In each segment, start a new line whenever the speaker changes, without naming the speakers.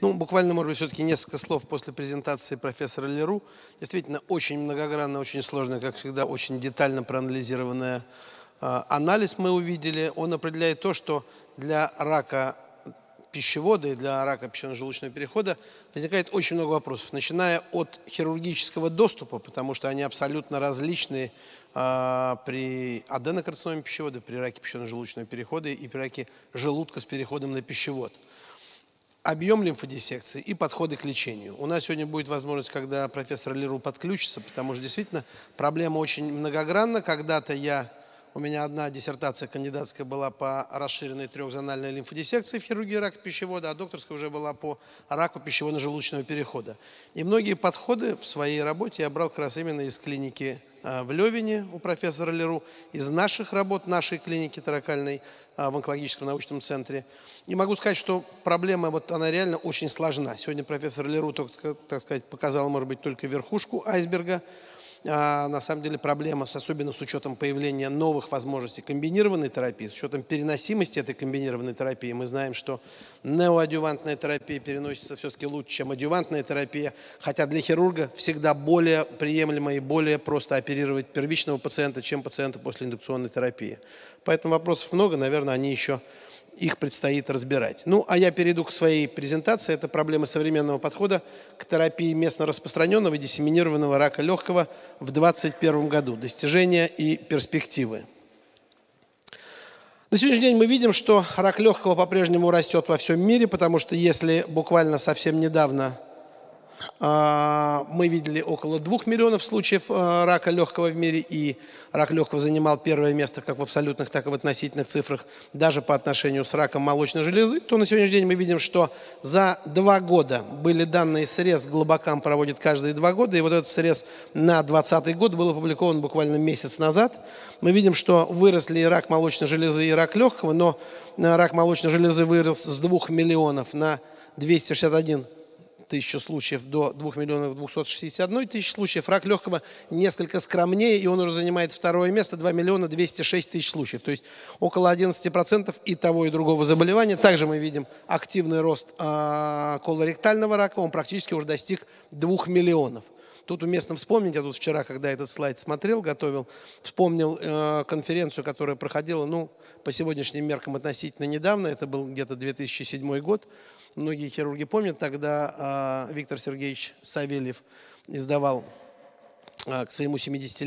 Ну, буквально, может быть, все-таки несколько слов после презентации профессора Леру. Действительно, очень многогранно, очень сложно, как всегда, очень детально проанализированный анализ мы увидели. Он определяет то, что для рака пищевода и для рака пищеводно-желудочного перехода возникает очень много вопросов, начиная от хирургического доступа, потому что они абсолютно различны при аденокарциноме пищевода, при раке пищеводно-желудочного перехода и при раке желудка с переходом на пищевод. Объем лимфодиссекции и подходы к лечению. У нас сегодня будет возможность, когда профессор Леру подключится, потому что действительно проблема очень многогранна. Когда-то у меня одна диссертация кандидатская была по расширенной трехзональной лимфодиссекции в хирургии рака пищевода, а докторская уже была по раку пищеводно-желудочного перехода. И многие подходы в своей работе я брал как раз именно из клиники в Левине у профессора Леру, из наших работ, нашей клиники таракальной в онкологическом научном центре. И могу сказать, что проблема, она реально очень сложна. Сегодня профессор Леру, так сказать, показал, может быть, только верхушку айсберга. На самом деле проблема, особенно с учетом появления новых возможностей комбинированной терапии, с учетом переносимости этой комбинированной терапии. Мы знаем, что неоадъювантная терапия переносится все-таки лучше, чем адъювантная терапия, хотя для хирурга всегда более приемлемо и более просто оперировать первичного пациента, чем пациента после индукционной терапии. Поэтому вопросов много, наверное, их предстоит разбирать. Ну, а я перейду к своей презентации. Это проблемы современного подхода к терапии местно распространенного и диссеминированного рака легкого в 2021 году. Достижения и перспективы. На сегодняшний день мы видим, что рак легкого по-прежнему растет во всем мире, потому что если буквально совсем недавно мы видели около 2 миллионов случаев рака легкого в мире, и рак легкого занимал первое место как в абсолютных, так и в относительных цифрах, даже по отношению с раком молочной железы, то на сегодняшний день мы видим, что за 2 года были данные срез, Глобокам проводит каждые 2 года, и вот этот срез на 2020 год был опубликован буквально месяц назад. Мы видим, что выросли и рак молочной железы, и рак легкого, но рак молочной железы вырос с 2 миллионов на 261 тысячу случаев до 2 миллионов 261 тысячи случаев. Рак легкого несколько скромнее, и он уже занимает второе место, 2 миллиона 206 тысяч случаев. То есть около 11% и того, и другого заболевания. Также мы видим активный рост колоректального рака, он практически уже достиг 2 миллионов. Тут уместно вспомнить, я тут вчера, когда этот слайд смотрел, готовил, вспомнил конференцию, которая проходила, по сегодняшним меркам относительно недавно, это был где-то 2007 год. Многие хирурги помнят, тогда Виктор Сергеевич Савельев издавал к своему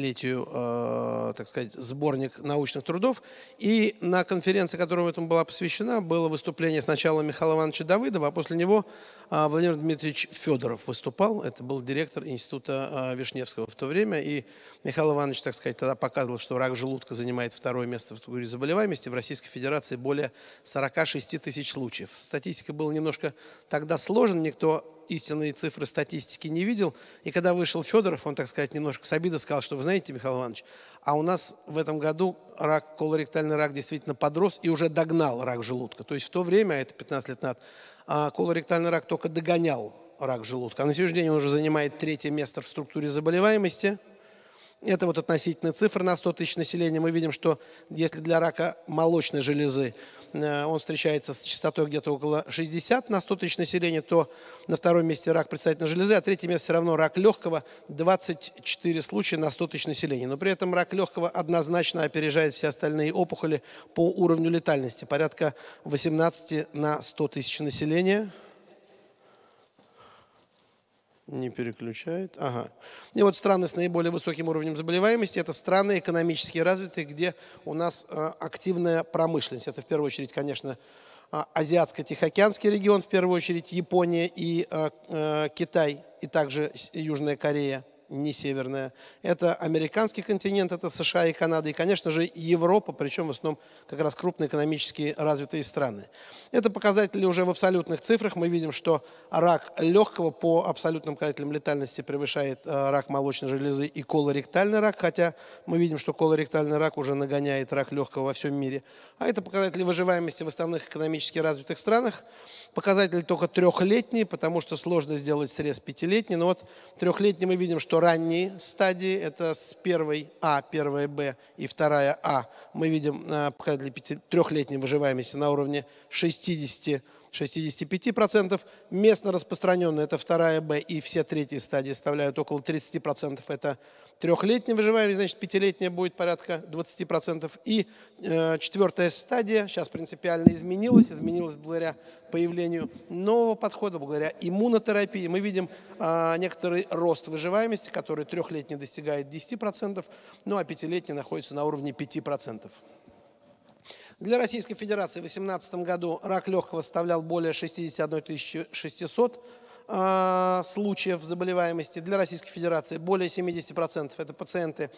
70-летию, так сказать, сборник научных трудов. И на конференции, которая этому была посвящена, было выступление сначала Михаила Ивановича Давыдова, а после него Владимир Дмитриевич Федоров выступал. Это был директор института Вишневского в то время. И Михаил Иванович, так сказать, тогда показывал, что рак желудка занимает второе место в категории заболеваемости. В Российской Федерации более 46 тысяч случаев. Статистика была немножко тогда сложена, никто истинные цифры статистики не видел. И когда вышел Федоров, он, так сказать, немножко с обидой сказал, что вы знаете, Михаил Иванович, а у нас в этом году колоректальный рак действительно подрос и уже догнал рак желудка. То есть в то время, это 15 лет назад, колоректальный рак только догонял рак желудка. А на сегодняшний день он уже занимает 3-е место в структуре заболеваемости. Это вот относительно цифр на 100 тысяч населения. Мы видим, что если для рака молочной железы он встречается с частотой где-то около 60 на 100 тысяч населения, то на втором месте рак предстательной железы, а третье место все равно рак легкого, 24 случая на 100 тысяч населения. Но при этом рак легкого однозначно опережает все остальные опухоли по уровню летальности, порядка 18 на 100 тысяч населения. Не переключает. Ага. И вот страны с наиболее высоким уровнем заболеваемости – это страны экономически развитые, где у нас активная промышленность. Это в первую очередь, конечно, Азиатско-Тихоокеанский регион, в первую очередь Япония и Китай, и также Южная Корея, не северная. Это американский континент, это США и Канада, и, конечно же, Европа, причем в основном как раз крупные экономически развитые страны. Это показатели уже в абсолютных цифрах. Мы видим, что рак легкого по абсолютным показателям летальности превышает рак молочной железы и колоректальный рак, хотя мы видим, что колоректальный рак уже нагоняет рак легкого во всем мире. А это показатели выживаемости в основных экономически развитых странах. Показатели только 3-летние, потому что сложно сделать срез 5-летний. Но вот 3-летний мы видим, что ранние стадии, это с 1 А, 1 Б и 2 А, мы видим показатели 3-летней выживаемости на уровне 60 65%. Местно распространенные – это 2 Б и все третьи стадии составляют около 30%. Это трехлетняя выживаемость, значит, пятилетняя будет порядка 20%. И 4-я стадия сейчас принципиально изменилась благодаря появлению нового подхода, благодаря иммунотерапии. Мы видим некоторый рост выживаемости, который трехлетний достигает 10%, ну а пятилетний находится на уровне 5%. Для Российской Федерации в 2018 году рак легкого составлял более 61 600 случаев заболеваемости. Для Российской Федерации более 70% это пациенты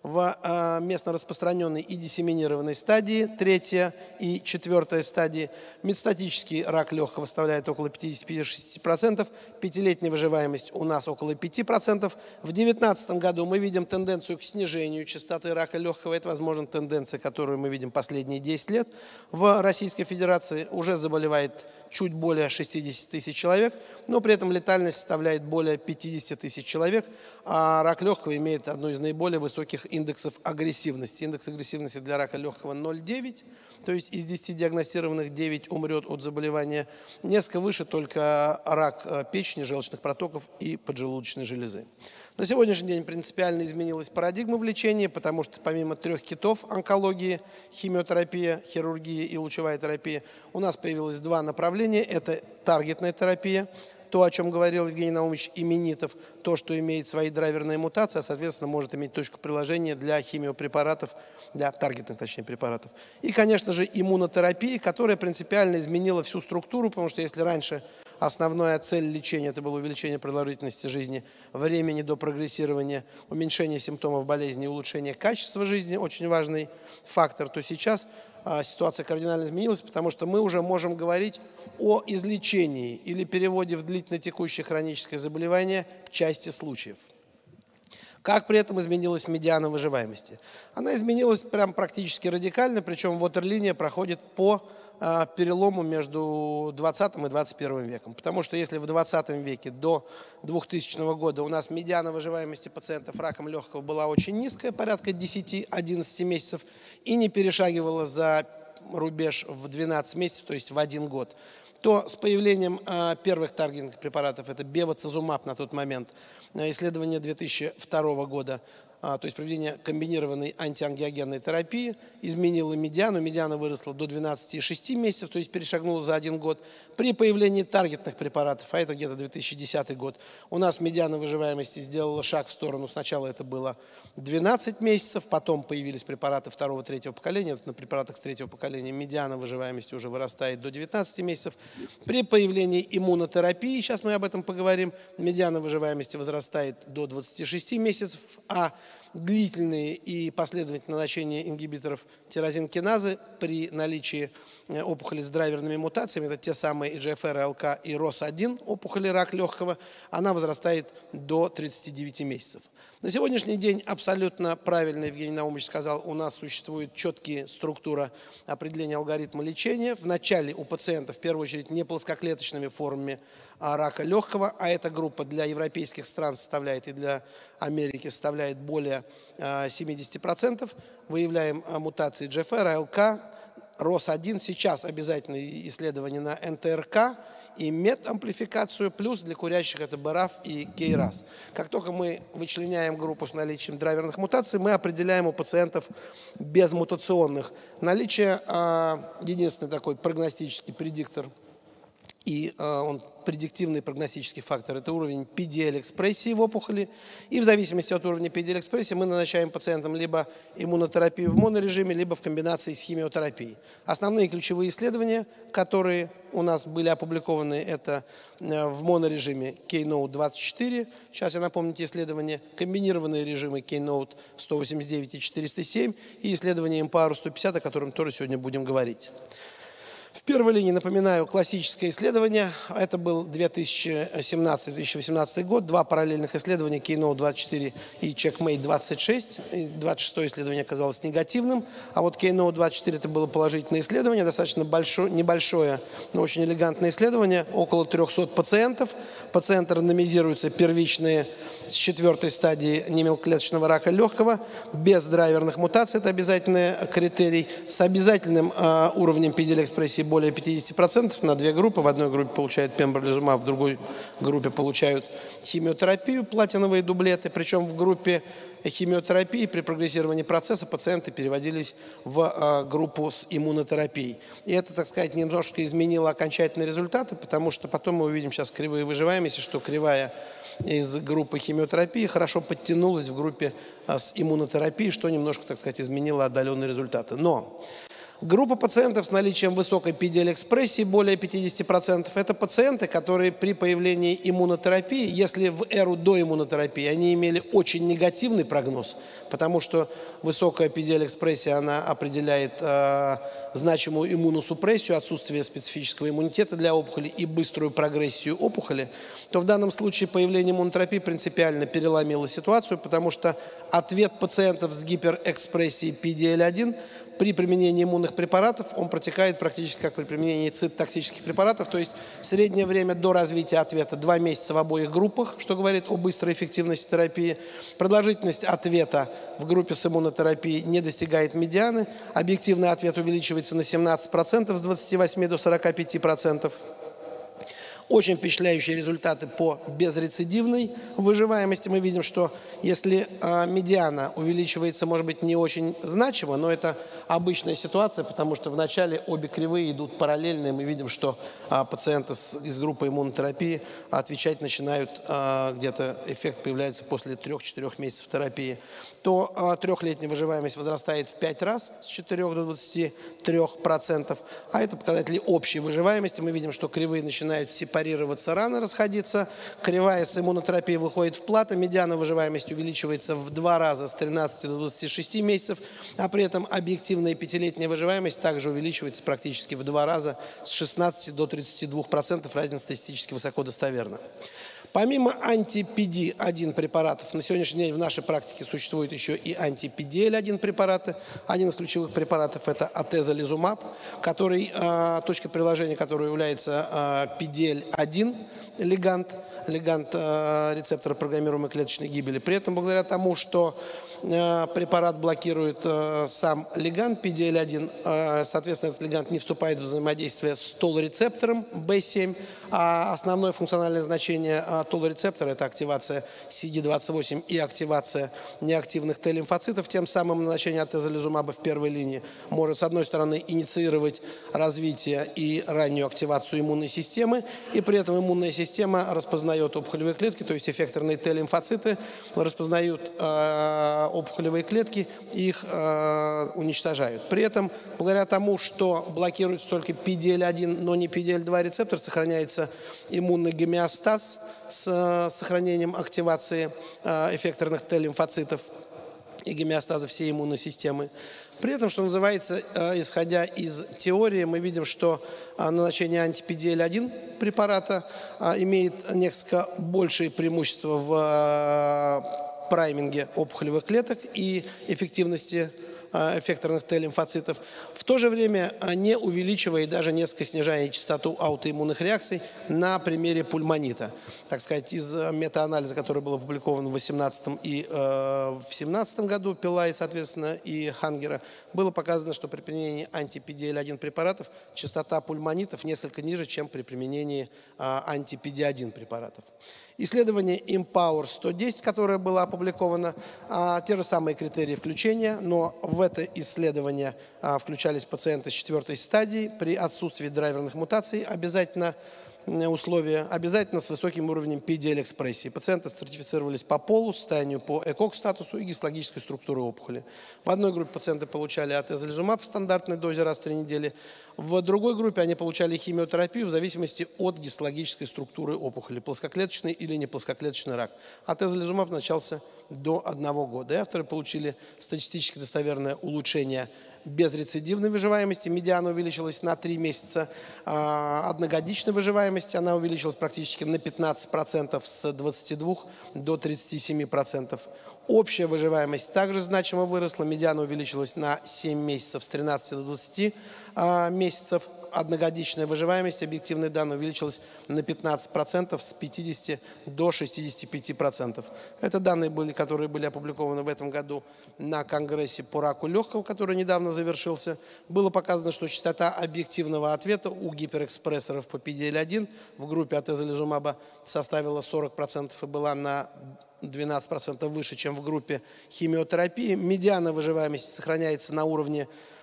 в местно распространенной и диссеминированной стадии, 3-я и 4-я стадии. Метастатический рак легкого составляет около 56%, пятилетняя выживаемость у нас около 5%. В 2019 году мы видим тенденцию к снижению частоты рака легкого. Это, возможно, тенденция, которую мы видим последние 10 лет. В Российской Федерации уже заболевает чуть более 60 тысяч человек, но при этом летальность составляет более 50 тысяч человек, а рак легкого имеет одну из наиболее высоких индексов агрессивности. Индекс агрессивности для рака легкого 0,9, то есть из 10 диагностированных 9 умрет от заболевания. Несколько выше только рак печени, желчных протоков и поджелудочной железы. На сегодняшний день принципиально изменилась парадигма в лечении, потому что помимо 3 китов – онкологии, химиотерапия, хирургия и лучевая терапия – у нас появилось 2 направления. Это таргетная терапия, то, о чем говорил Евгений Наумович, именитов, то, что имеет свои драйверные мутации, а, соответственно, может иметь точку приложения для химиопрепаратов, для таргетных, точнее, препаратов. И, конечно же, иммунотерапия, которая принципиально изменила всю структуру, потому что если раньше основная цель лечения – это было увеличение продолжительности жизни, времени до прогрессирования, уменьшение симптомов болезни и улучшение качества жизни, очень важный фактор, то сейчас ситуация кардинально изменилась, потому что мы уже можем говорить о излечении или переводе в длительно текущее хроническое заболевание части случаев. Как при этом изменилась медиана выживаемости? Она изменилась прям практически радикально, причем ватерлиния проходит по перелому между 20 и 21 веком. Потому что если в 20 веке до 2000 года у нас медиана выживаемости пациентов раком легкого была очень низкая, порядка 10-11 месяцев, и не перешагивала за рубеж в 12 месяцев, то есть в 1 год, то с появлением первых таргетных препаратов, это бевацизумаб на тот момент, исследование 2002 года, то есть проведение комбинированной антиангиогенной терапии, изменило медиану. Медиана выросла до 12,6 месяцев, то есть перешагнула за 1 год. При появлении таргетных препаратов, а это где-то 2010 год, у нас медиана выживаемости сделала шаг в сторону. Сначала это было 12 месяцев, потом появились препараты 2-3 поколения. Вот на препаратах 3-го поколения медиана выживаемости уже вырастает до 19 месяцев. При появлении иммунотерапии, сейчас мы об этом поговорим, медиана выживаемости возрастает до 26 месяцев, а длительные и последовательное назначение ингибиторов тирозинкиназы при наличии опухоли с драйверными мутациями, это те самые EGFR, АЛК и ROS1, опухоли рак легкого, она возрастает до 39 месяцев. На сегодняшний день абсолютно правильно Евгений Наумович сказал, у нас существует четкая структура определения алгоритма лечения. Вначале у пациента, в первую очередь, не плоскоклеточными формами рака легкого, а эта группа для европейских стран составляет и для Америки составляет более 70%. Выявляем мутации EGFR, АЛК, ROS1. Сейчас обязательно исследование на НТРК и метамплификацию, плюс для курящих это БРАФ и КРАС. Как только мы вычленяем группу с наличием драйверных мутаций, мы определяем у пациентов безмутационных наличие, единственный такой прогностический предиктор, и он предиктивный прогностический фактор – это уровень PDL-экспрессии в опухоли. И в зависимости от уровня PDL-экспрессии мы назначаем пациентам либо иммунотерапию в монорежиме, либо в комбинации с химиотерапией. Основные ключевые исследования, которые у нас были опубликованы, это в монорежиме Keynote-24. Сейчас я напомню те исследования. Комбинированные режимы Keynote-189 и 407 и исследование Empower-150, о котором тоже сегодня будем говорить. В первой линии, напоминаю, классическое исследование. Это был 2017-2018 год. 2 параллельных исследования, Keynote-24 и Checkmate-26. 26-е исследование оказалось негативным, а вот Keynote-24 это было положительное исследование, достаточно небольшое, но очень элегантное исследование. Около 300 пациентов. Пациенты рандомизируются первичные с 4-й стадии немелкоклеточного рака легкого, без драйверных мутаций, это обязательный критерий, с обязательным уровнем PDL-экспрессии более 50%, на 2 группы. В одной группе получают пембролизумаб, в другой группе получают химиотерапию, платиновые дублеты, причем в группе химиотерапии при прогрессировании процесса пациенты переводились в группу с иммунотерапией. И это, так сказать, немножко изменило окончательные результаты, потому что потом мы увидим сейчас кривые выживаемости, что кривая из группы химиотерапии хорошо подтянулась в группе с иммунотерапией, что немножко, так сказать, изменило отдаленные результаты. Но группа пациентов с наличием высокой PDL-экспрессии, более 50%, это пациенты, которые при появлении иммунотерапии, если в эру до иммунотерапии, они имели очень негативный прогноз, потому что высокая PDL-экспрессия, она определяет значимую иммуносупрессию, отсутствие специфического иммунитета для опухоли и быструю прогрессию опухоли, то в данном случае появление иммунотерапии принципиально переломило ситуацию, потому что ответ пациентов с гиперэкспрессией PDL-1 при применении иммунных препаратов, он протекает практически как при применении цитотоксических препаратов, то есть среднее время до развития ответа 2 месяца в обоих группах, что говорит о быстрой эффективности терапии. Продолжительность ответа в группе с иммунотерапией не достигает медианы, объективный ответ увеличивается на 17%, с 28 до 45%. Очень впечатляющие результаты по безрецидивной выживаемости. Мы видим, что если медиана увеличивается, может быть, не очень значимо, но это обычная ситуация, потому что вначале обе кривые идут параллельно, и мы видим, что пациенты из группы иммунотерапии отвечать начинают, где-то эффект появляется после 3-4 месяцев терапии, то 3-летняя выживаемость возрастает в 5 раз, с 4 до 23%, а это показатели общей выживаемости. Мы видим, что кривые начинают сепарироваться рано, расходиться, кривая с иммунотерапией выходит в плато, медиана выживаемости увеличивается в 2 раза с 13 до 26 месяцев, а при этом объективная 5-летняя выживаемость также увеличивается практически в 2 раза с 16 до 32%, разница статистически высоко достоверна. Помимо анти-PD-1 препаратов, на сегодняшний день в нашей практике существуют еще и анти-PDL-1 препараты. Один из ключевых препаратов – это атезолизумаб, который, точкой приложения которого является PDL-1 лиганд рецептора программируемой клеточной гибели. При этом, благодаря тому, что препарат блокирует сам лиганд PDL-1, соответственно, этот лиганд не вступает в взаимодействие с TOL-рецептором B7, а основное функциональное значение TOL-рецептора – это активация CD28 и активация неактивных Т-лимфоцитов. Тем самым назначение атезолизумаба в первой линии может, с одной стороны, инициировать развитие и раннюю активацию иммунной системы, и при этом иммунная система распознает опухолевые клетки, то есть эффекторные Т-лимфоциты распознают опухолевые клетки, их уничтожают. При этом, благодаря тому, что блокируется только PDL-1, но не PDL-2 рецептор, сохраняется иммунный гомеостаз с сохранением активации эффекторных Т-лимфоцитов и гомеостаза всей иммунной системы. При этом, что называется, исходя из теории, мы видим, что назначение анти-PDL-1 препарата имеет несколько большие преимущества в прайминге опухолевых клеток и эффективности эффекторных Т-лимфоцитов, в то же время не увеличивая и даже несколько снижая частоту аутоиммунных реакций на примере пульмонита. Так сказать, из метаанализа, который был опубликован в 2018 и в 2017 году, Пилай, соответственно, и Хангера, было показано, что при применении анти-PDL-1 препаратов частота пульмонитов несколько ниже, чем при применении анти-PD-1 препаратов. Исследование Empower 110, которое было опубликовано, те же самые критерии включения, но в это исследование включались пациенты с 4-й стадии при отсутствии драйверных мутаций, обязательно условия, обязательно с высоким уровнем PDL-экспрессии. Пациенты стратифицировались по полу, состоянию, по ЭКОК-статусу и гистологической структуре опухоли. В одной группе пациенты получали атезолизумаб в стандартной дозе раз в 3 недели, в другой группе они получали химиотерапию в зависимости от гистологической структуры опухоли, плоскоклеточный или неплоскоклеточный рак. Атезолизумаб начался до 1 года. И авторы получили статистически достоверное улучшение безрецидивной выживаемости. Медиана увеличилась на 3 месяца. Одногодичной выживаемости она увеличилась практически на 15%, с 22 до 37%. Общая выживаемость также значимо выросла. Медиана увеличилась на 7 месяцев, с 13 до 20 месяцев. одногодичная выживаемость, объективные данные, увеличилась на 15% с 50 до 65%. Это данные, которые были опубликованы в этом году на Конгрессе по раку легкого, который недавно завершился. Было показано, что частота объективного ответа у гиперэкспрессоров по PDL-1 в группе атезолизумаба составила 40% и была на 12% выше, чем в группе химиотерапии. Медиана выживаемости сохраняется на уровне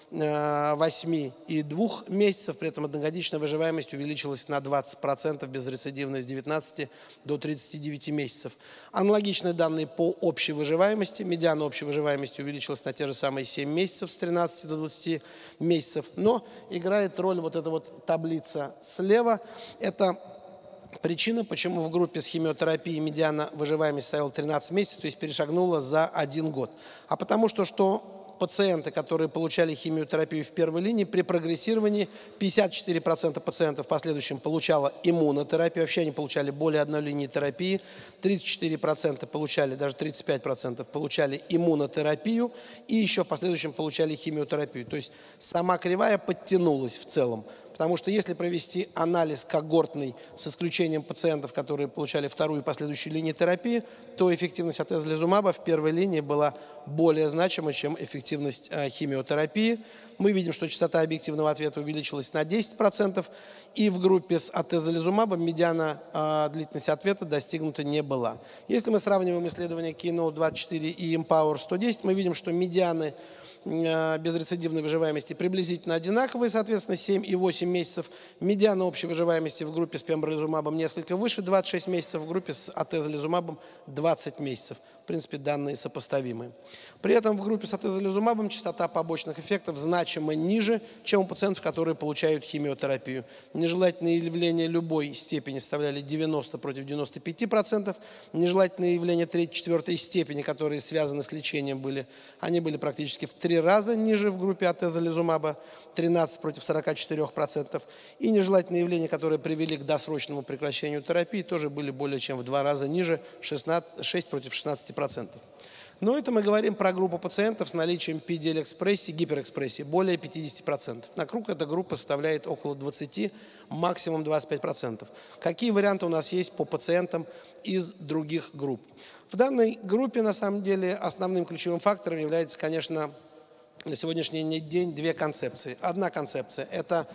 8 и 2 месяцев, при этом одногодичная выживаемость увеличилась на 20%, безрецидивная с 19 до 39 месяцев. Аналогичные данные по общей выживаемости. Медиана общей выживаемости увеличилась на те же самые 7 месяцев, с 13 до 20 месяцев. Но играет роль вот эта вот таблица слева. Это причина, почему в группе с химиотерапией медиана выживаемость составила 13 месяцев, то есть перешагнула за 1 год. А потому что пациенты, которые получали химиотерапию в первой линии, при прогрессировании 54% пациентов в последующем получало иммунотерапию, вообще они получали более одной линии терапии, 34% получали, даже 35% получали иммунотерапию и еще в последующем получали химиотерапию. То есть сама кривая подтянулась в целом. Потому что если провести анализ когортный с исключением пациентов, которые получали вторую и последующую линии терапии, то эффективность атезолизумаба в первой линии была более значимой, чем эффективность химиотерапии. Мы видим, что частота объективного ответа увеличилась на 10%, и в группе с атезолизумабом медиана длительности ответа достигнута не была. Если мы сравниваем исследования Keynote-24 и Empower-110, мы видим, что медианы безрецидивной выживаемости приблизительно одинаковые, соответственно, 7 и 8 месяцев. Медиана общей выживаемости в группе с пембролизумабом несколько выше, 26 месяцев, в группе с атезолизумабом 20 месяцев. В принципе, данные сопоставимы. При этом в группе с атезолизумабом частота побочных эффектов значимо ниже, чем у пациентов, которые получают химиотерапию. Нежелательные явления любой степени составляли 90 против 95%. Нежелательные явления 3-4 степени, которые связаны с лечением, они были практически в 3 раза ниже в группе атезолизумаба, 13 против 44%. И нежелательные явления, которые привели к досрочному прекращению терапии, тоже были более чем в 2 раза ниже, 6 против 16%. Но это мы говорим про группу пациентов с наличием PDL-экспрессии, гиперэкспрессии, более 50%. На круг эта группа составляет около 20, максимум 25%. Какие варианты у нас есть по пациентам из других групп? В данной группе, на самом деле, основным ключевым фактором является, конечно, на сегодняшний день 2 концепции. Одна концепция – это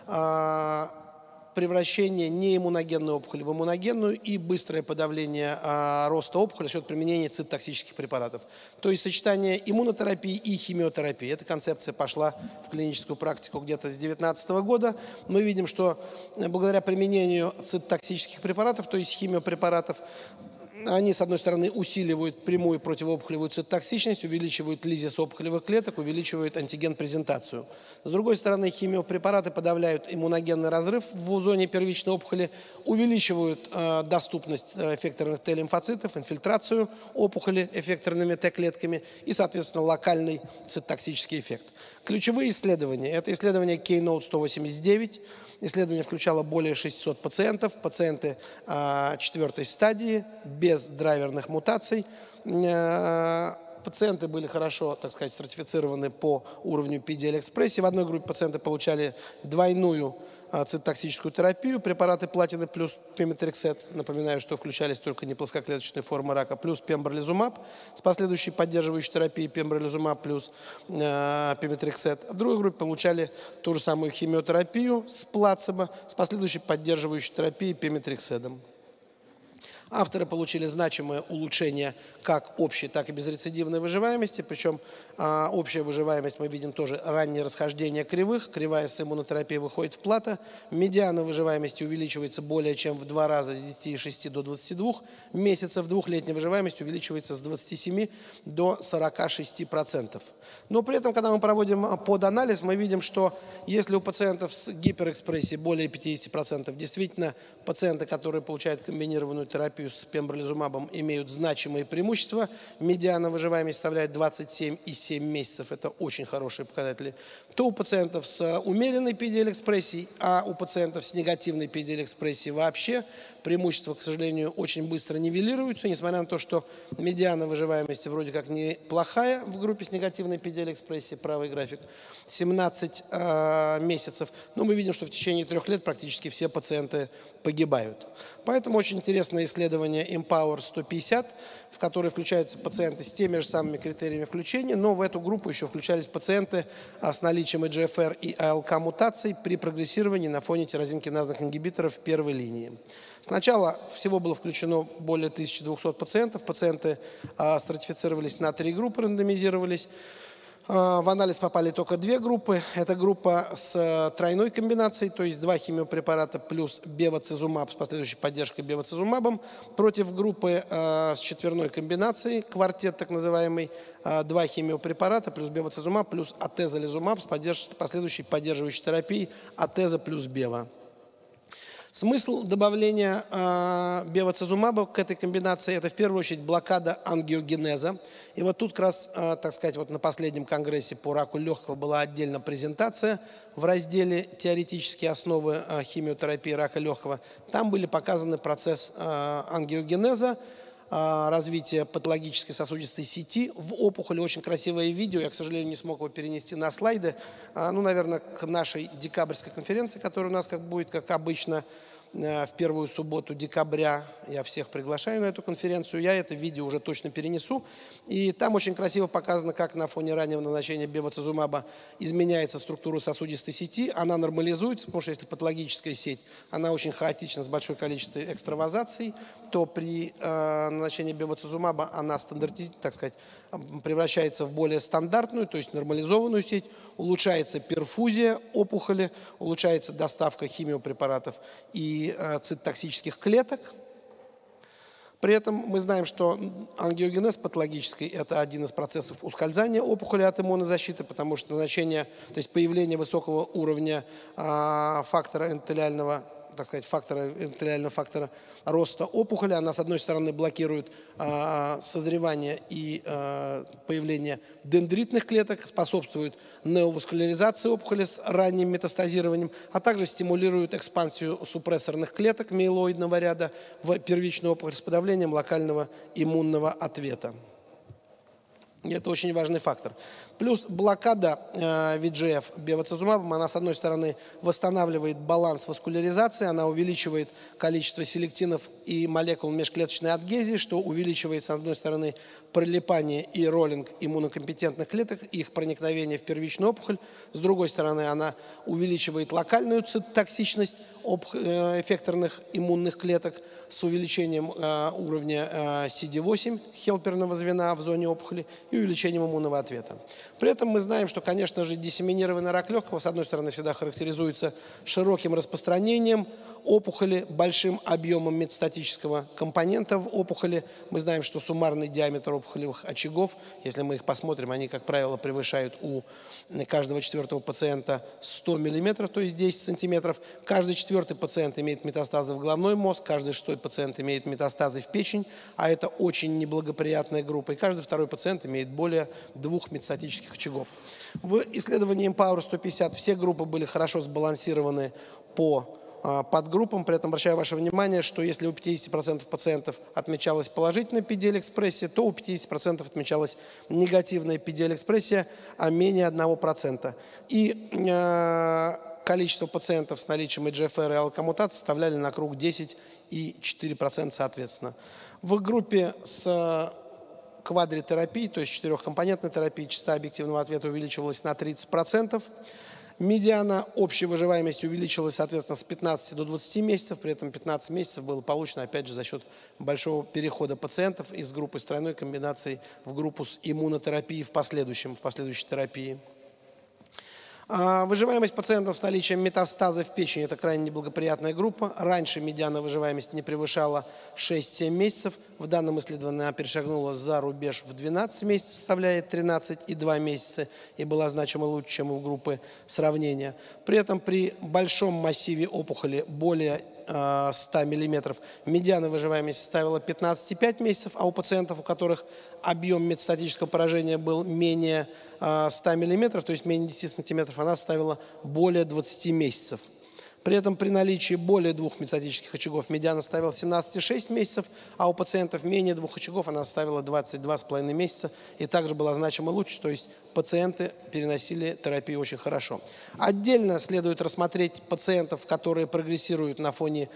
превращение неиммуногенной опухоли в иммуногенную и быстрое подавление роста опухоли за счет применения цитотоксических препаратов. То есть сочетание иммунотерапии и химиотерапии. Эта концепция пошла в клиническую практику где-то с 2019 года. Мы видим, что благодаря применению цитотоксических препаратов, то есть химиопрепаратов, они, с одной стороны, усиливают прямую противоопухолевую цитотоксичность, увеличивают лизис опухолевых клеток, увеличивают антиген-презентацию. С другой стороны, химиопрепараты подавляют иммуногенный разрыв в зоне первичной опухоли, увеличивают доступность эффекторных Т-лимфоцитов, инфильтрацию опухоли эффекторными Т-клетками и, соответственно, локальный цитотоксический эффект. Ключевые исследования – это исследование Keynote-189. Исследование включало более 600 пациентов, пациенты 4-й стадии, без драйверных мутаций. Пациенты были хорошо, так сказать, сертифицированы по уровню PDL-экспрессии. В одной группе пациенты получали двойную цитотоксическую терапию, препараты платины плюс пеметриксет, напоминаю, что включались только неплоскоклеточные формы рака, плюс пембролизумаб с последующей поддерживающей терапией пембролизумаб плюс пеметриксет. В другой группе получали ту же самую химиотерапию с плацебо с последующей поддерживающей терапией пеметрикседом. Авторы получили значимое улучшение как общей, так и безрецидивной выживаемости, причем общая выживаемость, мы видим тоже раннее расхождение кривых, кривая с иммунотерапией выходит в плато, медиана выживаемости увеличивается более чем в 2 раза с 10,6 до 22 месяцев, двухлетняя выживаемость увеличивается с 27 до 46%. Но при этом, когда мы проводим поданализ, мы видим, что если у пациентов с гиперэкспрессией более 50%, действительно пациенты, которые получают комбинированную терапию, терапию с пембролизумабом имеют значимые преимущества. Медиана выживаемости составляет 27,7 месяцев, это очень хорошие показатели. То у пациентов с умеренной PDL-экспрессией, а у пациентов с негативной PDL-экспрессией вообще преимущества, к сожалению, очень быстро нивелируются, несмотря на то, что медиана выживаемости вроде как неплохая в группе с негативной PDL-экспрессией, правый график, 17 месяцев. Но мы видим, что в течение 3 лет практически все пациенты погибают. Поэтому очень интересное исследование Empower 150, в которое включаются пациенты с теми же самыми критериями включения, но в эту группу еще включались пациенты с наличием EGFR и ALK мутаций при прогрессировании на фоне тирозинкиназных ингибиторов первой линии. Сначала всего было включено более 1200 пациентов. Пациенты стратифицировались на 3 группы, рандомизировались. В анализ попали только 2 группы. Это группа с тройной комбинацией, то есть 2 химиопрепарата плюс бевацизумаб с последующей поддержкой бевацизумабом, против группы с 4-ной комбинацией, квартет так называемый, 2 химиопрепарата плюс бевацизумаб плюс атезолизумаб с последующей поддерживающей терапией атеза плюс бева. Смысл добавления бевацизумаба к этой комбинации – это в первую очередь блокада ангиогенеза. И вот тут как раз, так сказать, вот на последнем конгрессе по раку легкого была отдельно презентация в разделе «Теоретические основы химиотерапии рака легкого». Там были показаны процесс ангиогенеза, развитие патологической сосудистой сети в опухоли. Очень красивое видео, я, к сожалению, не смог его перенести на слайды. Ну, наверное, к нашей декабрьской конференции, которая у нас будет, как обычно, в первую субботу декабря. Я всех приглашаю на эту конференцию. Я это видео уже точно перенесу. И там очень красиво показано, как на фоне раннего назначения бевацизумаба изменяется структура сосудистой сети. Она нормализуется, потому что если патологическая сеть, она очень хаотична с большой количеством экстравазаций, то при назначении бевацизумаба она так сказать, превращается в более стандартную, то есть нормализованную сеть, улучшается перфузия опухоли, улучшается доставка химиопрепаратов и цитотоксических клеток. При этом мы знаем, что ангиогенез патологический – это один из процессов ускользания опухоли от иммунной защиты, потому что назначение, то есть появление высокого уровня фактора эндотелиального, так сказать, эндотелиального фактора роста опухоли, она, с одной стороны, блокирует созревание и появление дендритных клеток, способствует неоваскуляризации опухоли с ранним метастазированием, а также стимулирует экспансию супрессорных клеток миелоидного ряда в первичную опухоль с подавлением локального иммунного ответа. И это очень важный фактор. Плюс блокада VEGF бевацизумабом, она, с одной стороны, восстанавливает баланс васкуляризации, она увеличивает количество селектинов и молекул межклеточной адгезии, что увеличивает, с одной стороны, прилипание и роллинг иммунокомпетентных клеток, их проникновение в первичную опухоль. С другой стороны, она увеличивает локальную цитотоксичность эффекторных иммунных клеток с увеличением уровня CD8, хелперного звена в зоне опухоли, и увеличением иммунного ответа. При этом мы знаем, что, конечно же, диссеминированный рак легкого, с одной стороны, всегда характеризуется широким распространением опухоли, большим объемом метастатического компонента в опухоли. Мы знаем, что суммарный диаметр опухолевых очагов, если мы их посмотрим, они, как правило, превышают у каждого 4-го пациента 100 мм, то есть 10 сантиметров. Каждый 4-й пациент имеет метастазы в головной мозг, каждый 6-й пациент имеет метастазы в печень, а это очень неблагоприятная группа. И каждый 2-й пациент имеет более 2 метастатических очагов. В исследовании Empower 150 все группы были хорошо сбалансированы по подгруппам. При этом обращаю ваше внимание, что если у 50% пациентов отмечалась положительная PDL-экспрессия, то у 50% отмечалась негативная PDL-экспрессия, а менее 1%. И количество пациентов с наличием EGFR и ALK-мутаций составляли на круг 10 и 4% соответственно. В группе с квадритерапией, то есть 4-компонентной терапией, частота объективного ответа увеличивалась на 30%. Медиана общей выживаемости увеличилась, соответственно, с 15 до 20 месяцев, при этом 15 месяцев было получено, опять же, за счет большого перехода пациентов из группы с тройной комбинацией в группу с иммунотерапией в последующей терапии. Выживаемость пациентов с наличием метастаза в печени – это крайне неблагоприятная группа. Раньше медиана выживаемости не превышала 6-7 месяцев. В данном исследовании она перешагнула за рубеж в 12 месяцев, составляет 13,2 месяца, и была значимо лучше, чем у группы сравнения. При этом при большом массиве опухоли более 100 мм, медиана выживаемости составила 15,5 месяцев, а у пациентов, у которых объем метастатического поражения был менее 100 мм, то есть менее 10 см, она составила более 20 месяцев. При этом при наличии более 2 метастатических очагов медиана составила 17,6 месяцев, а у пациентов менее 2 очагов она составила 22,5 месяца и также была значимо лучше, то есть пациенты переносили терапию очень хорошо. Отдельно следует рассмотреть пациентов, которые прогрессируют на фоне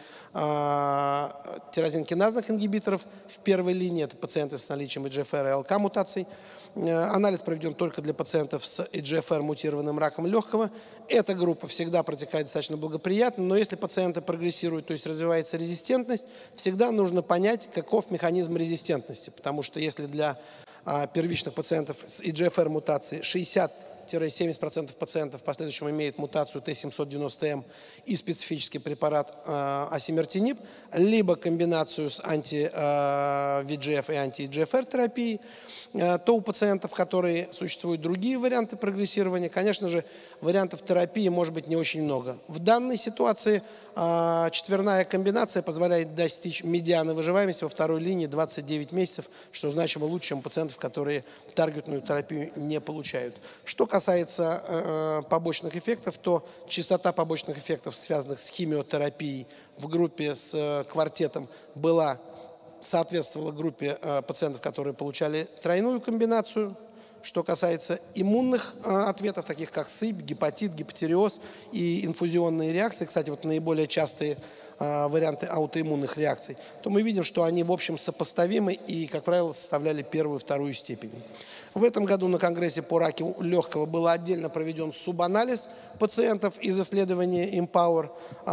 тирозинкиназных ингибиторов в первой линии, это пациенты с наличием EGFR и АЛК мутаций. Анализ проведен только для пациентов с EGFR-мутированным раком легкого. Эта группа всегда протекает достаточно благоприятно, но если пациенты прогрессируют, то есть развивается резистентность, всегда нужно понять, каков механизм резистентности, потому что если для первичных пациентов с EGFR-мутацией 60-70% пациентов в последующем имеют мутацию Т790М и специфический препарат осимертинип, либо комбинацию с анти-VEGF и анти-EGFR терапией, то у пациентов, которые существуют другие варианты прогрессирования, конечно же, вариантов терапии может быть не очень много. В данной ситуации четверная комбинация позволяет достичь медианы выживаемости во второй линии 29 месяцев, что значимо лучше, чем у пациентов, которые таргетную терапию не получают. Что касается побочных эффектов, то частота побочных эффектов, связанных с химиотерапией в группе с квартетом, соответствовала группе пациентов, которые получали тройную комбинацию. Что касается иммунных ответов, таких как сыпь, гепатит, гипотериоз и инфузионные реакции, кстати, вот наиболее частые варианты аутоиммунных реакций, то мы видим, что они в общем сопоставимы и, как правило, составляли первую и вторую степень. В этом году на Конгрессе по раку легкого был отдельно проведен субанализ пациентов из исследования Empower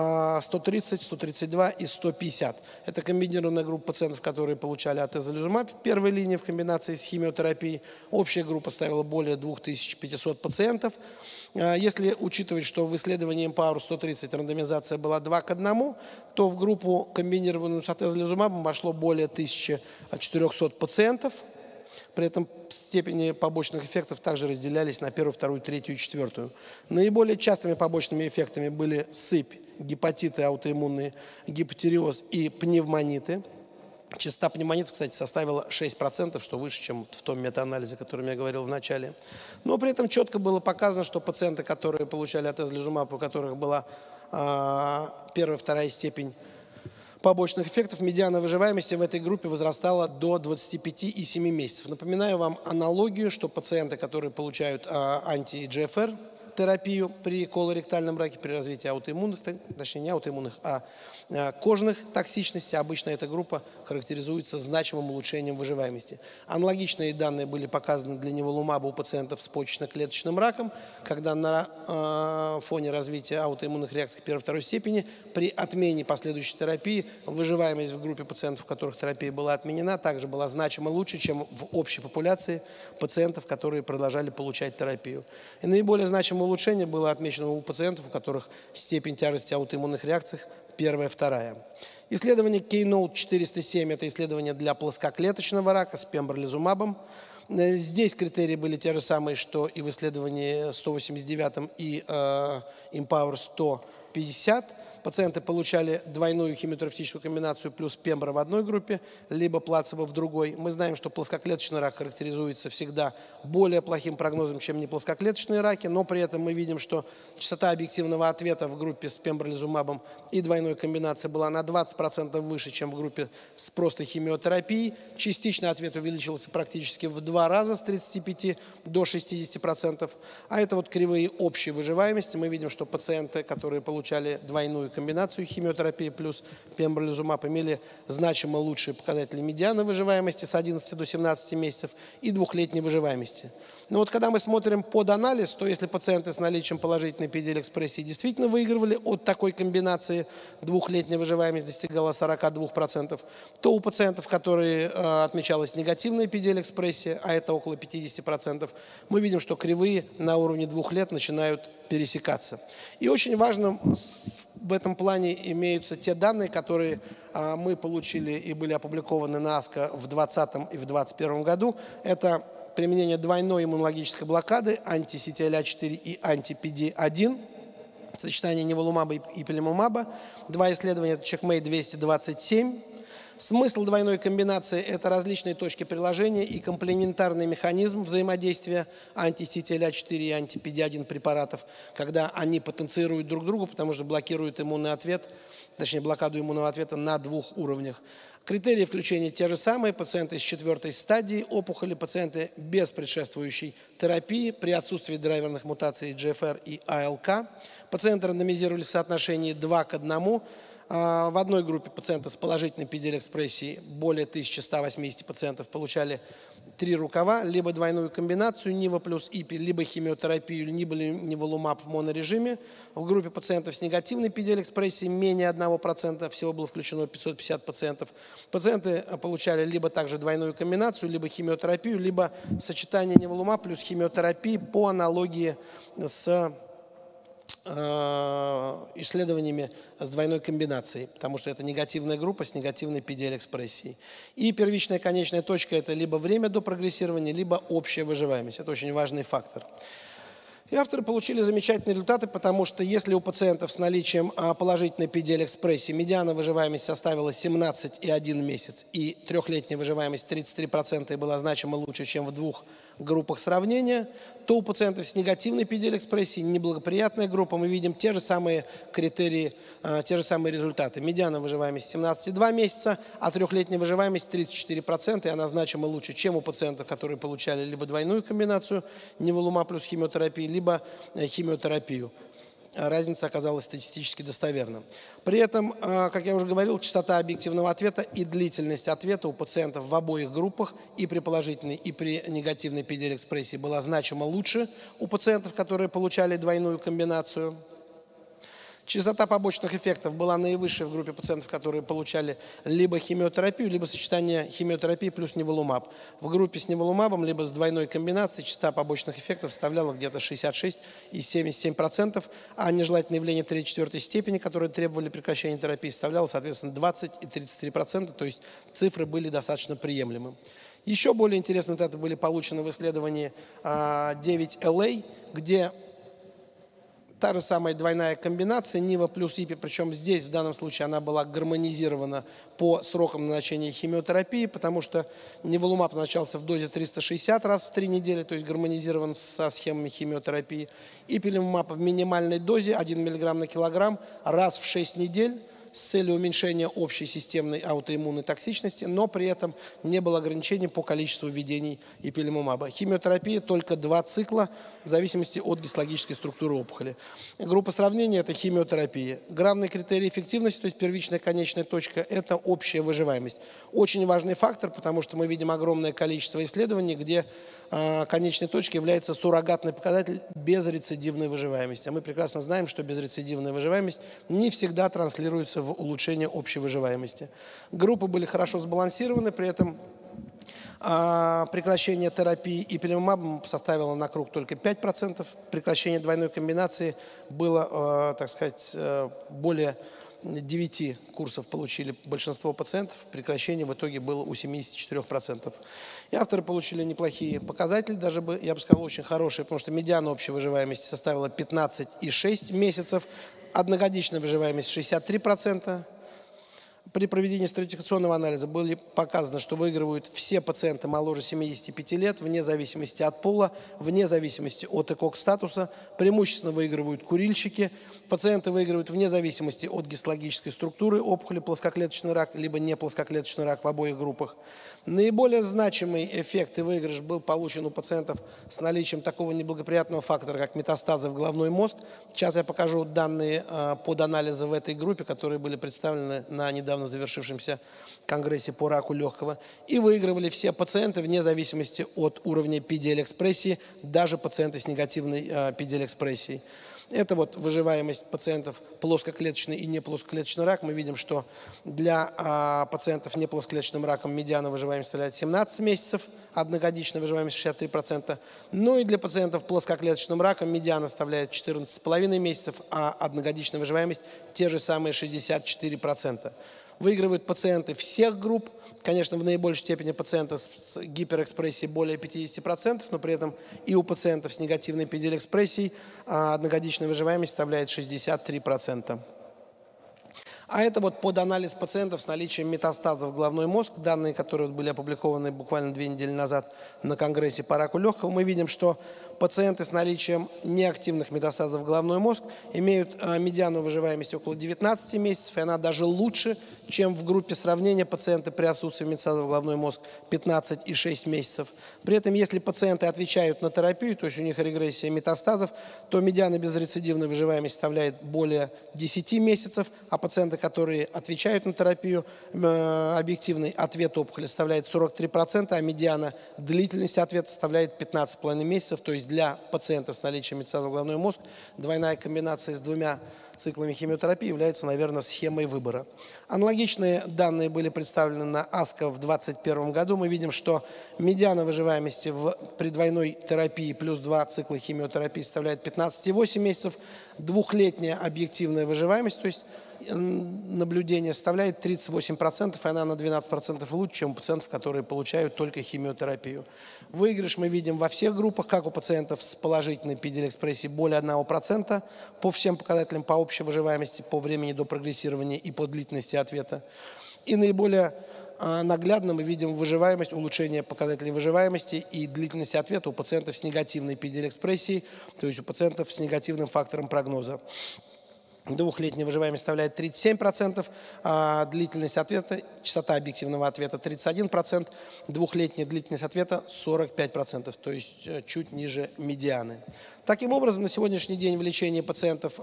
130, 132 и 150. Это комбинированная группа пациентов, которые получали атезолизумаб в первой линии в комбинации с химиотерапией. Общая группа составила более 2500 пациентов. Если учитывать, что в исследовании Empower 130 рандомизация была 2:1, то в группу, комбинированную с атезолизумабом, вошло более 1400 пациентов. При этом степени побочных эффектов также разделялись на первую, вторую, третью и четвертую. Наиболее частыми побочными эффектами были сыпь, гепатиты аутоиммунные, гипотериоз и пневмониты. Частота пневмонитов, кстати, составила 6%, что выше, чем в том метаанализе, о котором я говорил в начале. Но при этом четко было показано, что пациенты, которые получали атезолизумаб, у которых была первая, вторая степень побочных эффектов, медиана выживаемости в этой группе возрастала до 25,7 месяцев. Напоминаю вам аналогию, что пациенты, которые получают анти-EGFR терапию при колоректальном раке, при развитии аутоиммунных, точнее не аутоиммунных, а кожных токсичностей, обычно эта группа характеризуется значимым улучшением выживаемости. Аналогичные данные были показаны для неволумаба у пациентов с почечно-клеточным раком, когда на фоне развития аутоиммунных реакций первой и второй степени при отмене последующей терапии выживаемость в группе пациентов, у которых терапия была отменена, также была значимо лучше, чем в общей популяции пациентов, которые продолжали получать терапию. И наиболее значимое улучшение было отмечено у пациентов, у которых степень тяжести аутоиммунных реакций первая, вторая. Исследование Keynote 407 – это исследование для плоскоклеточного рака с пембролизумабом. Здесь критерии были те же самые, что и в исследовании 189 и Empower 150. Пациенты получали двойную химиотерапевтическую комбинацию плюс пембро в одной группе, либо плацебо в другой. Мы знаем, что плоскоклеточный рак характеризуется всегда более плохим прогнозом, чем неплоскоклеточные раки, но при этом мы видим, что частота объективного ответа в группе с пембролизумабом и двойной комбинацией была на 20% выше, чем в группе с простой химиотерапией. Частичный ответ увеличился практически в 2 раза, с 35 до 60%. А это вот кривые общей выживаемости. Мы видим, что пациенты, которые получали двойную комбинацию химиотерапии плюс пембролизумаб, имели значимо лучшие показатели медианы выживаемости с 11 до 17 месяцев и двухлетней выживаемости. Но вот когда мы смотрим под анализ, то если пациенты с наличием положительной PDL-экспрессии действительно выигрывали от такой комбинации, двухлетняя выживаемость достигала 42%, то у пациентов, которые отмечалась негативная PDL-экспрессия, а это около 50%, мы видим, что кривые на уровне 2 лет начинают пересекаться. И очень важно в этом плане имеются те данные, которые мы получили и были опубликованы на АСКО в 2020 и в 2021 году. Это применение двойной иммунологической блокады, анти-CTLA-4 и анти-PD-1. сочетание неволумаба и ипилимумаба. Два исследования – это CheckMate 227. Смысл двойной комбинации – это различные точки приложения и комплементарный механизм взаимодействия анти-CTLA-4 и анти-PD-1 препаратов, когда они потенцируют друг друга, потому что блокируют иммунный ответ, точнее блокаду иммунного ответа на двух уровнях. Критерии включения те же самые: пациенты с 4-й стадии опухоли, пациенты без предшествующей терапии при отсутствии драйверных мутаций GFR и ALK. Пациенты рандомизировались в соотношении 2 к 1. В одной группе пациентов с положительной PDL-экспрессией более 1180 пациентов получали 3 рукава, либо двойную комбинацию НИВА плюс ИПИ, либо химиотерапию, либо неволумаб в монорежиме. В группе пациентов с негативной PDL-экспрессией менее 1%, всего было включено 550 пациентов. Пациенты получали либо также двойную комбинацию, либо химиотерапию, либо сочетание неволумаб плюс химиотерапии по аналогии с исследованиями с двойной комбинацией, потому что это негативная группа с негативной PDL-экспрессией. И первичная конечная точка – это либо время до прогрессирования, либо общая выживаемость. Это очень важный фактор. И авторы получили замечательные результаты, потому что если у пациентов с наличием положительной PDL-экспрессии медиана выживаемость составила 17,1 месяц и трехлетняя выживаемость 33% и была значимо лучше, чем в двух группах сравнения, то у пациентов с негативной PDL-экспрессией, неблагоприятная группа, мы видим те же самые критерии, те же самые результаты. Медиана выживаемость 17,2 месяца, а трехлетняя выживаемость 34%, и она значимо лучше, чем у пациентов, которые получали либо двойную комбинацию неволумаб плюс химиотерапии, либо химиотерапию. Разница оказалась статистически достоверна. При этом, как я уже говорил, частота объективного ответа и длительность ответа у пациентов в обоих группах, и при положительной, и при негативной PDL-экспрессии, была значимо лучше у пациентов, которые получали двойную комбинацию. Частота побочных эффектов была наивысшей в группе пациентов, которые получали либо химиотерапию, либо сочетание химиотерапии плюс неволумаб. В группе с неволумабом, либо с двойной комбинацией, частота побочных эффектов составляла где-то 66 и 77%, а нежелательные явления 3-4 степени, которые требовали прекращения терапии, составляло, соответственно, 20 и 33%, то есть цифры были достаточно приемлемы. Еще более интересные результаты были получены в исследовании 9LA, где та же самая двойная комбинация НИВА плюс ИПИ, причем здесь в данном случае она была гармонизирована по срокам назначения химиотерапии, потому что неволумаб начался в дозе 360 раз в 3 недели, то есть гармонизирован со схемами химиотерапии. Ипилимумаб в минимальной дозе 1 мг на килограмм раз в 6 недель с целью уменьшения общей системной аутоиммунной токсичности, но при этом не было ограничений по количеству введений ипилимумаба. Химиотерапия только 2 цикла в зависимости от гистологической структуры опухоли. Группа сравнения – это химиотерапия. Главный критерий эффективности, то есть первичная конечная точка – это общая выживаемость. Очень важный фактор, потому что мы видим огромное количество исследований, где конечной точкой является суррогатный показатель безрецидивной выживаемости. А мы прекрасно знаем, что безрецидивная выживаемость не всегда транслируется в улучшение общей выживаемости. Группы были хорошо сбалансированы, при этом прекращение терапии ипилимумабом составило на круг только 5%. Прекращение двойной комбинации было, так сказать, более 9 курсов получили большинство пациентов. Прекращение в итоге было у 74%. И авторы получили неплохие показатели, даже, я бы сказал, очень хорошие, потому что медиана общей выживаемости составила 15,6 месяцев, одногодичная выживаемость 63%. При проведении стратификационного анализа было показано, что выигрывают все пациенты моложе 75 лет, вне зависимости от пола, вне зависимости от ЭКОГ-статуса. Преимущественно выигрывают курильщики. Пациенты выигрывают вне зависимости от гистологической структуры опухоли, плоскоклеточный рак, либо не плоскоклеточный рак в обоих группах. Наиболее значимый эффект и выигрыш был получен у пациентов с наличием такого неблагоприятного фактора, как метастазы в головной мозг. Сейчас я покажу данные поданализа в этой группе, которые были представлены на недавно завершившемся конгрессе по раку легкого. И выигрывали все пациенты вне зависимости от уровня PDL-экспрессии, даже пациенты с негативной PDL-экспрессией. Это вот выживаемость пациентов плоскоклеточный и неплоскоклеточный рак. Мы видим, что для пациентов неплоскоклеточным раком медиана выживаемость составляет 17 месяцев, одногодичная выживаемость 63%. Ну и для пациентов плоскоклеточным раком медиана составляет 14,5 месяцев, а одногодичная выживаемость те же самые 64%. Выигрывают пациенты всех групп. Конечно, в наибольшей степени пациентов с гиперэкспрессией более 50%, но при этом и у пациентов с негативной PDL-экспрессией одногодичная выживаемость составляет 63%. А это вот под анализ пациентов с наличием метастазов в головной мозг, данные, которые были опубликованы буквально 2 недели назад на Конгрессе по раку легкого. Мы видим, что пациенты с наличием неактивных метастазов в головной мозг имеют медиану выживаемости около 19 месяцев, и она даже лучше, чем в группе срравнения пациенты при отсутствии метастазов в головной мозг 15,6 месяцев. При этом, если пациенты отвечают на терапию, то есть у них регрессия метастазов, то медиана безрецидивной выживаемости составляет более 10 месяцев, а пациенты, которые отвечают на терапию, объективный ответ опухоли составляет 43%, а медиана длительности ответа составляет 15,5 месяцев. То есть для пациентов с наличием метастазов в головной мозг двойная комбинация с 2 циклами химиотерапии является, наверное, схемой выбора. Аналогичные данные были представлены на АСКО в 2021 году. Мы видим, что медиана выживаемости при двойной терапии плюс 2 цикла химиотерапии составляет 15,8 месяцев. Двухлетняя объективная выживаемость, то есть наблюдение, составляет 38%, и она на 12% лучше, чем у пациентов, которые получают только химиотерапию. Выигрыш мы видим во всех группах, как у пациентов с положительной PDL-экспрессией более 1% по всем показателям, по общей выживаемости, по времени до прогрессирования и по длительности ответа. И наиболее наглядно мы видим выживаемость, улучшение показателей выживаемости и длительности ответа у пациентов с негативной PDL-экспрессией, то есть у пациентов с негативным фактором прогноза. Двухлетняя выживаемость составляет 37%, а длительность ответа, частота объективного ответа 31%, двухлетняя длительность ответа 45%, то есть чуть ниже медианы. Таким образом, на сегодняшний день в лечении пациентов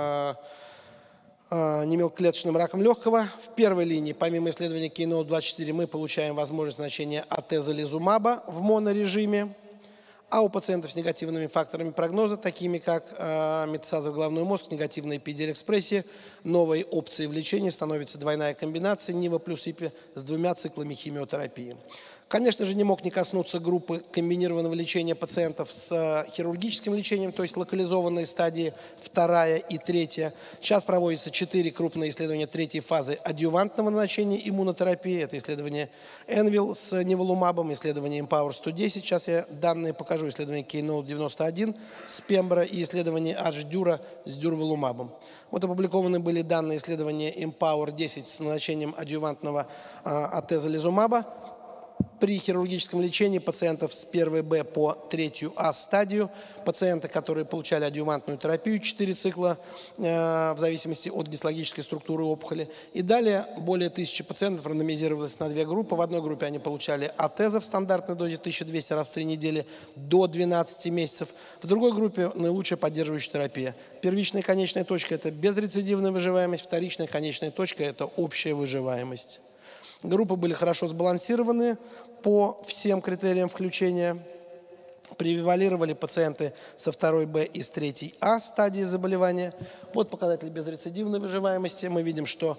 немелкоклеточным раком легкого в первой линии, помимо исследования Keynote-24, мы получаем возможность назначения атезолизумаба в монорежиме. А у пациентов с негативными факторами прогноза, такими как метастазы в головной мозг, негативная PDL-экспрессия, новой опцией в лечении становится двойная комбинация НИВА плюс ИПИ с 2 циклами химиотерапии. Конечно же, не мог не коснуться группы комбинированного лечения пациентов с хирургическим лечением, то есть локализованные стадии 2 и 3. Сейчас проводятся 4 крупные исследования 3-й фазы адъювантного назначения иммунотерапии. Это исследование Энвил с ниволумабом, исследование Empower-110. Сейчас я данные покажу. Исследование Keynote-91 с Пембро и исследование Адждюра с дюрволумабом. Вот опубликованы были данные исследования Empower-10 с назначением адъювантного атезолизумаба при хирургическом лечении пациентов с 1Б по 3А стадию, пациенты, которые получали адъювантную терапию 4 цикла в зависимости от гистологической структуры опухоли. И далее более 1000 пациентов рандомизировалось на 2 группы. В одной группе они получали атеза в стандартной дозе 1200 раз в 3 недели до 12 месяцев. В другой группе наилучшая поддерживающая терапия. Первичная и конечная точка – это безрецидивная выживаемость, вторичная конечная точка – это общая выживаемость. Группы были хорошо сбалансированы по всем критериям включения. Превалировали пациенты со 2Б и с 3А стадии заболевания. Вот показатели безрецидивной выживаемости. Мы видим, что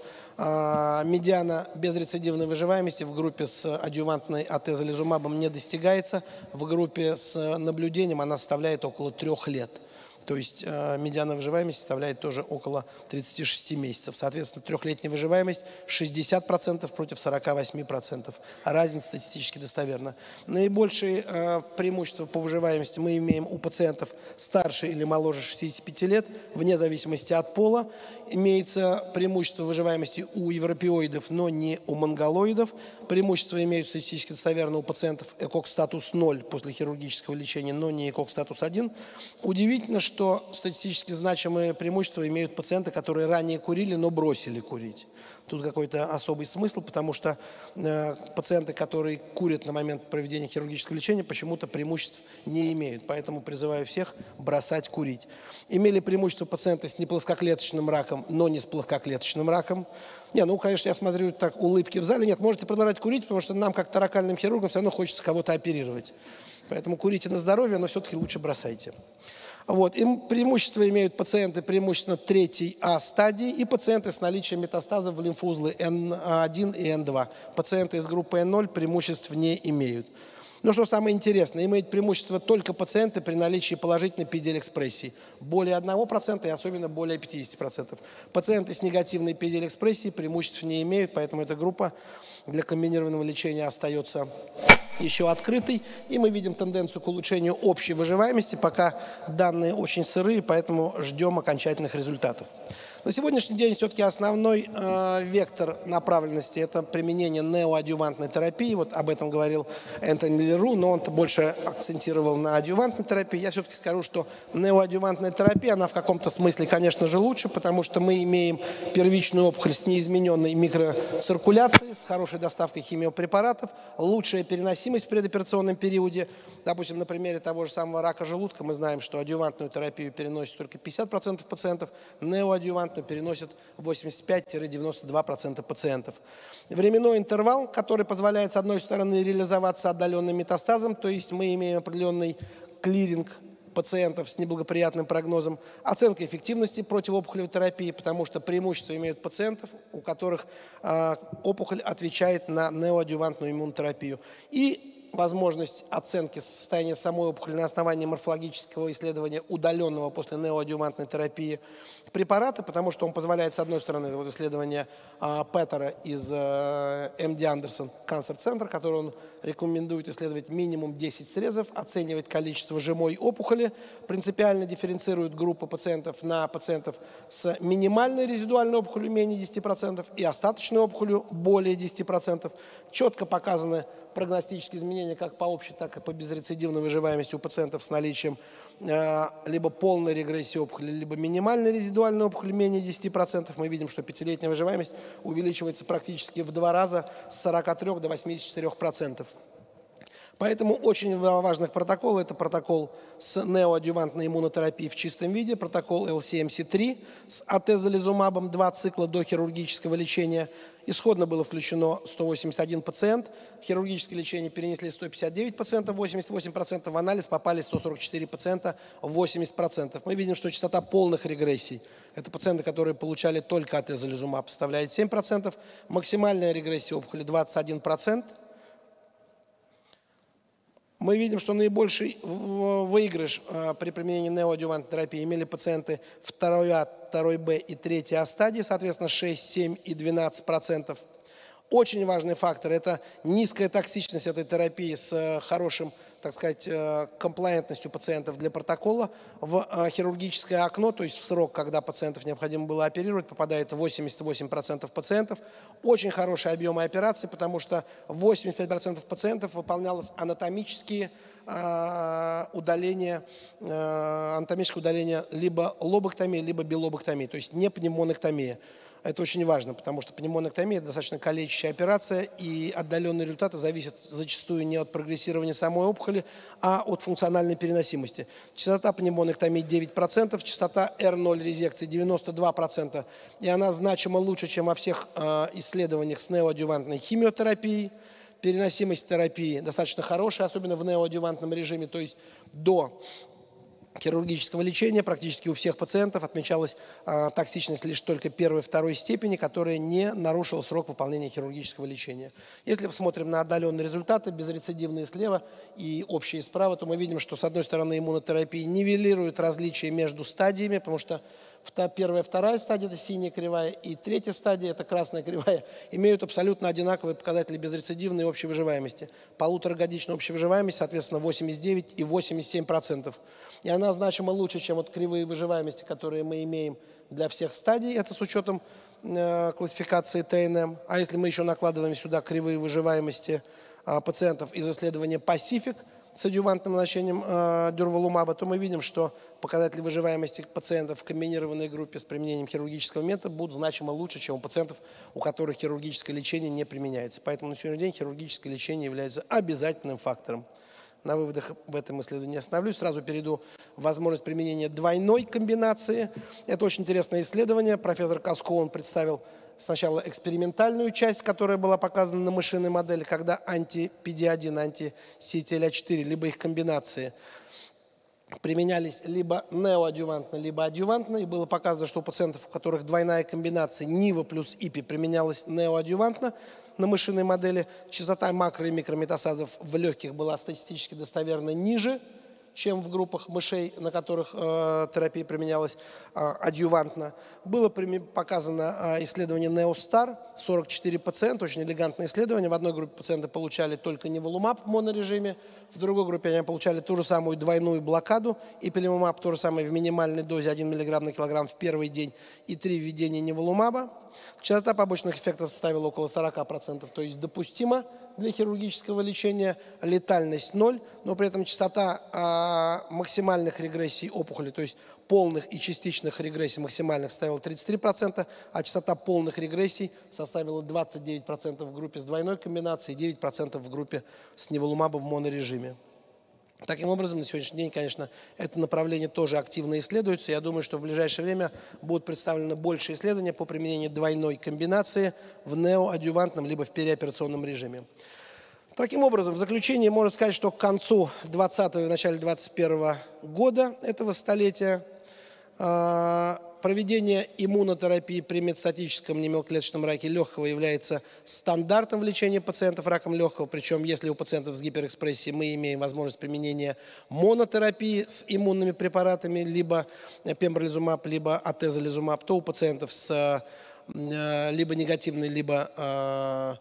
медиана безрецидивной выживаемости в группе с адъювантной атезолизумабом не достигается. В группе с наблюдением она составляет около 3 лет. То есть медиана выживаемости составляет тоже около 36 месяцев. Соответственно, 3-летняя выживаемость 60% против 48%. Разница статистически достоверна. Наибольшие преимущества по выживаемости мы имеем у пациентов старше или моложе 65 лет, вне зависимости от пола. Имеется преимущество выживаемости у европеоидов, но не у монголоидов. Преимущества имеются статистически достоверно у пациентов ЭКОК-статус 0 после хирургического лечения, но не ЭКОК-статус 1. Удивительно, что статистически значимые преимущества имеют пациенты, которые ранее курили, но бросили курить. Тут какой-то особый смысл, потому что пациенты, которые курят на момент проведения хирургического лечения, почему-то преимуществ не имеют. Поэтому призываю всех бросать курить. Имели преимущество пациенты с неплоскоклеточным раком, но не с плоскоклеточным раком. Конечно, я смотрю так улыбки в зале. Нет, можете продолжать курить, потому что нам, как таракальным хирургам, все равно хочется кого-то оперировать. Поэтому курите на здоровье, но все-таки лучше бросайте. Вот. Им преимущество имеют пациенты преимущественно 3А стадии и пациенты с наличием метастазов в лимфоузлы N1 и N2. Пациенты из группы N0 преимуществ не имеют. Но что самое интересное, имеют преимущество только пациенты при наличии положительной PDL-экспрессии. Более 1% и особенно более 50%. Пациенты с негативной PDL-экспрессией преимуществ не имеют, поэтому эта группа для комбинированного лечения остается еще открытой. И мы видим тенденцию к улучшению общей выживаемости, пока данные очень сырые, поэтому ждем окончательных результатов. На сегодняшний день все-таки основной вектор направленности – это применение неоадъювантной терапии. Вот об этом говорил Энтони Леру, но он больше акцентировал на адъювантной терапии. Я все-таки скажу, что неоадъювантная терапия, она в каком-то смысле, конечно же, лучше, потому что мы имеем первичную опухоль с неизмененной микроциркуляцией, с хорошей доставкой химиопрепаратов, лучшая переносимость в предоперационном периоде. Допустим, на примере того же самого рака желудка мы знаем, что адъювантную терапию переносит только 50% пациентов, неоадъювантную переносят 85-92% пациентов. Временной интервал, который позволяет, с одной стороны, реализоваться отдаленным метастазом, то есть мы имеем определенный клиринг пациентов с неблагоприятным прогнозом, оценка эффективности противоопухолевой терапии, потому что преимущество имеют пациентов, у которых опухоль отвечает на неоадъювантную иммунотерапию. И возможность оценки состояния самой опухоли на основании морфологического исследования, удаленного после неоадъювантной терапии препарата, потому что он позволяет, с одной стороны, вот исследование Петтера из МД Андерсон Cancer Center, который он рекомендует исследовать минимум 10 срезов, оценивать количество жимой опухоли, принципиально дифференцирует группу пациентов на пациентов с минимальной резидуальной опухолью менее 10% и остаточной опухолью более 10%. Четко показаны прогностические изменения как по общей, так и по безрецидивной выживаемости у пациентов с наличием либо полной регрессии опухоли, либо минимальной резидуальной опухоли менее 10%. Мы видим, что пятилетняя выживаемость увеличивается практически в 2 раза с 43 до 84%. Поэтому очень важных протоколов – это протокол с неоадъювантной иммунотерапией в чистом виде, протокол LCMC3 с атезолизумабом, 2 цикла до хирургического лечения. Исходно было включено 181 пациент, в хирургическое лечение перенесли 159 пациентов, 88%, в анализ попали 144 пациента, 80%. Мы видим, что частота полных регрессий – это пациенты, которые получали только атезолизумаб, составляет 7%, максимальная регрессия опухоли – 21%. Мы видим, что наибольший выигрыш при применении неоадъювантной терапии имели пациенты 2А, 2Б и 3А стадии, соответственно, 6, 7 и 12%. Очень важный фактор – это низкая токсичность этой терапии с хорошим, так сказать, комплаентностью пациентов для протокола. В хирургическое окно, то есть в срок, когда пациентов необходимо было оперировать, попадает 88% пациентов. Очень хорошие объемы операций, потому что 85% пациентов выполнялось анатомическое удаление либо лобэктомии, либо билобэктомии, то есть не пневмонэктомия. Это очень важно, потому что пневмонэктомия – это достаточно калечащая операция, и отдаленные результаты зависят зачастую не от прогрессирования самой опухоли, а от функциональной переносимости. Частота пневмонэктомии 9%, частота R0 резекции 92%, и она значимо лучше, чем во всех исследованиях с неоадъювантной химиотерапией. Переносимость терапии достаточно хорошая, особенно в неоадъювантном режиме, то есть до хирургического лечения практически у всех пациентов отмечалась токсичность лишь только 1-2 степени, которая не нарушила срок выполнения хирургического лечения. Если посмотрим на отдаленные результаты, безрецидивные слева и общие справа, то мы видим, что с одной стороны иммунотерапия нивелирует различия между стадиями, потому что 1-я, 2-я стадия – это синяя кривая, и 3-я стадия – это красная кривая, имеют абсолютно одинаковые показатели безрецидивной и общей выживаемости. Полуторагодичная общая выживаемость, соответственно, 89 и 87%. И она значимо лучше, чем вот кривые выживаемости, которые мы имеем для всех стадий. Это с учетом классификации ТНМ. А если мы еще накладываем сюда кривые выживаемости пациентов из исследования Pacific с адъювантным значением дюрвалумаба, то мы видим, что показатели выживаемости пациентов в комбинированной группе с применением хирургического метода будут значимо лучше, чем у пациентов, у которых хирургическое лечение не применяется. Поэтому на сегодняшний день хирургическое лечение является обязательным фактором. На выводах в этом исследовании не остановлюсь. Сразу перейду в возможность применения двойной комбинации. Это очень интересное исследование. Профессор Каскоун представил сначала экспериментальную часть, которая была показана на мышиной модели, когда анти-PD-1, анти-CTLA4, либо их комбинации применялись либо неоадъювантно, либо адъювантно, и было показано, что у пациентов, у которых двойная комбинация НИВА плюс ИПИ применялась неоадъювантно на мышиной модели, частота макро- и микрометастазов в легких была статистически достоверно ниже, чем в группах мышей, на которых терапия применялась адъювантно. Было показано исследование NeoStar, 44 пациента, очень элегантное исследование. В одной группе пациенты получали только ниволумаб в монорежиме, в другой группе они получали ту же самую двойную блокаду, ипилимумаб, то же самое в минимальной дозе 1 мг на килограмм в первый день и 3 введения ниволумаба. Частота побочных эффектов составила около 40%, то есть допустимо для хирургического лечения, летальность 0, но при этом частота максимальных регрессий опухоли, то есть полных и частичных регрессий максимальных составила 33%, а частота полных регрессий составила 29% в группе с двойной комбинацией и 9% в группе с ниволумабом в монорежиме. Таким образом, на сегодняшний день, конечно, это направление тоже активно исследуется. Я думаю, что в ближайшее время будут представлены больше исследований по применению двойной комбинации в неоадъювантном либо в переоперационном режиме. Таким образом, в заключение можно сказать, что к концу 20-го и начале 21-го года этого столетия проведение иммунотерапии при метастатическом немелкоклеточном раке легкого является стандартом в лечении пациентов раком легкого. Причем, если у пациентов с гиперэкспрессией мы имеем возможность применения монотерапии с иммунными препаратами, либо пембролизумаб, либо атезолизумаб, то у пациентов с либо негативной, либо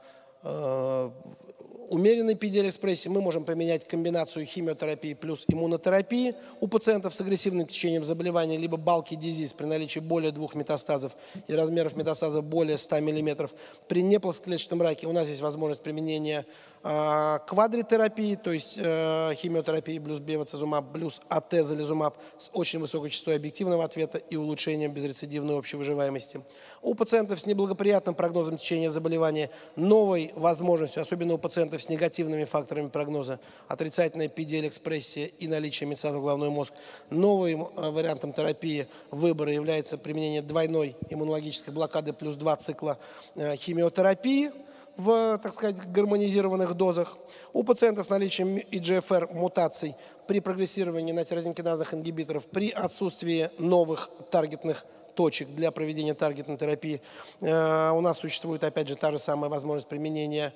умеренной PDL-экспрессии мы можем применять комбинацию химиотерапии плюс иммунотерапии. У пациентов с агрессивным течением заболевания либо bulky disease при наличии более 2 метастазов и размеров метастазов более 100 мм. При неплоскоклеточном раке у нас есть возможность применения квадритерапии, то есть химиотерапии плюс бевацизумаб плюс атезолизумаб с очень высокой частотой объективного ответа и улучшением безрецидивной общей выживаемости. У пациентов с неблагоприятным прогнозом течения заболевания новой возможностью, особенно у пациентов с негативными факторами прогноза, отрицательная PDL-экспрессия и наличие метастазов в головной мозг, новым вариантом терапии выбора является применение двойной иммунологической блокады плюс 2 цикла химиотерапии в, так сказать, гармонизированных дозах. У пациентов с наличием EGFR мутаций при прогрессировании на тирозинкиназных ингибиторов, при отсутствии новых таргетных точек для проведения таргетной терапии, у нас существует, опять же, та же самая возможность применения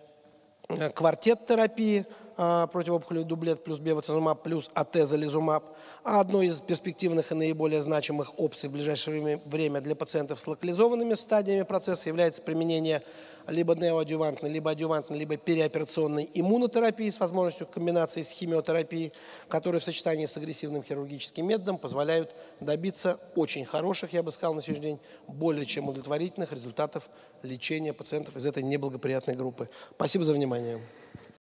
квартет-терапии, противоопухолевый дублет плюс бевацизумаб плюс атезолизумаб. А одной из перспективных и наиболее значимых опций в ближайшее время для пациентов с локализованными стадиями процесса является применение либо неоадъювантной, либо адъювантной, либо переоперационной иммунотерапии с возможностью комбинации с химиотерапией, которые в сочетании с агрессивным хирургическим методом позволяют добиться очень хороших, я бы сказал, на сегодняшний день, более чем удовлетворительных результатов лечения пациентов из этой неблагоприятной группы. Спасибо за внимание.